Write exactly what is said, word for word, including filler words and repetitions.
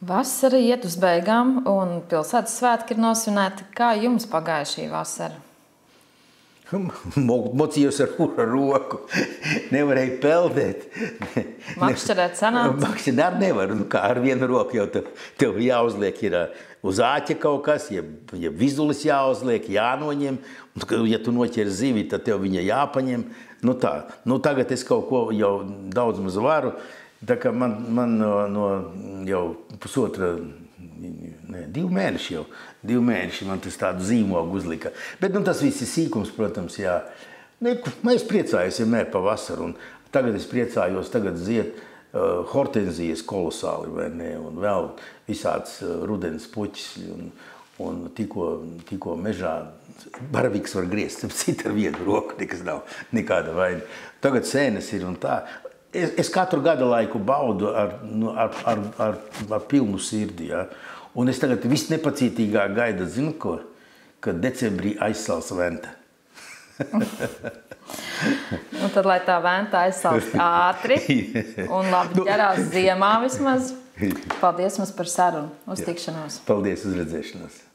Vasara iet uz beigām, un pilsētas svētki ir nosvinēti. Kā jums pagāja šī vasara? Mocījos ar roku, nevarēju peldēt. Makšķerēt sanāca? Makšķerēt nevar, nu kā ar vienu roku jau tev, tev jāuzliek ir uz āķa kaut kas, ja, ja vizulis jāuzliek, jānoņem, un ja tu noķer zivi, tad tev viņa jāpaņem. Nu tā, nu tagad es kaut ko jau daudz maz varu, tā kā man, man no, no jau pusotra, ne, divi mēneši jau, divi mēneši man tas tādu zīmogu uzlika. Bet nu, tas viss ir sīkums, protams, jā. Ne, es priecājos vienmēr pa vasaru, un tagad es priecājos, tagad ziet uh, hortenzijas kolosāli, vai ne, un vēl visāds uh, rudens puķis, un, un tikko, tikko mežā baraviks var griezt, cita ar vienu roku, nekas nav, nekāda vaina. Tagad sēnes ir un tā. Es, es katru gada laiku baudu ar, nu, ar, ar, ar, ar pilnu sirdi, ja? Un es tagad viss nepacītīgāk gaidu, zinu ko, kad decembrī aizsals venta. Nu tad, lai tā venta aizsals ātri un labi ķerās ziemā vismaz. Paldies mums par sarunu. Uz tikšanos. Paldies, uz redzēšanos.